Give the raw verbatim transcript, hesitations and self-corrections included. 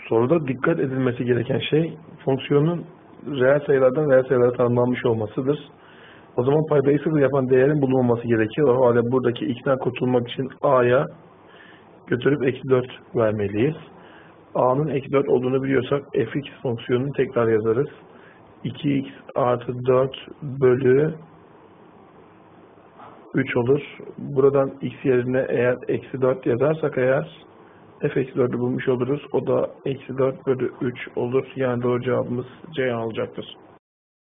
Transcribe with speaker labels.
Speaker 1: Soruda dikkat edilmesi gereken şey fonksiyonun reel sayılardan reel sayılara tanımlanmış olmasıdır. O zaman paydayı sıfır yapan değerin bulunmaması gerekir. O halde buradaki x'ten kurtulmak için a'ya götürüp eksi dört vermeliyiz. A'nın eksi dört olduğunu biliyorsak fx fonksiyonunu tekrar yazarız. iki x artı dört bölü üç olur. Buradan x yerine eğer eksi dört yazarsak eğer f eksi dördü bulmuş oluruz. O da eksi dört bölü üç olur. Yani doğru cevabımız C olacaktır.